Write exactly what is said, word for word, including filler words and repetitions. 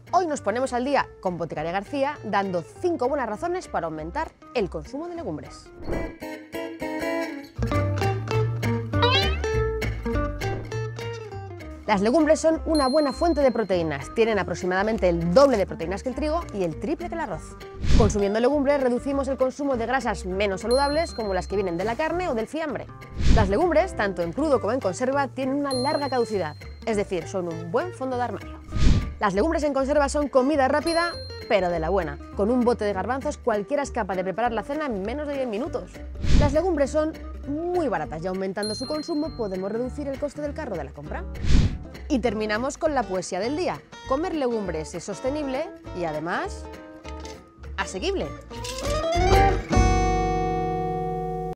Hoy nos ponemos al día con Boticaria García, dando cinco buenas razones para aumentar el consumo de legumbres. Las legumbres son una buena fuente de proteínas, tienen aproximadamente el doble de proteínas que el trigo y el triple que el arroz. Consumiendo legumbres reducimos el consumo de grasas menos saludables como las que vienen de la carne o del fiambre. Las legumbres, tanto en crudo como en conserva, tienen una larga caducidad, es decir, son un buen fondo de armario. Las legumbres en conserva son comida rápida, pero de la buena. Con un bote de garbanzos cualquiera es capaz de preparar la cena en menos de diez minutos. Las legumbres son muy baratas y aumentando su consumo podemos reducir el coste del carro de la compra. Y terminamos con la poesía del día. Comer legumbres es sostenible y además asequible.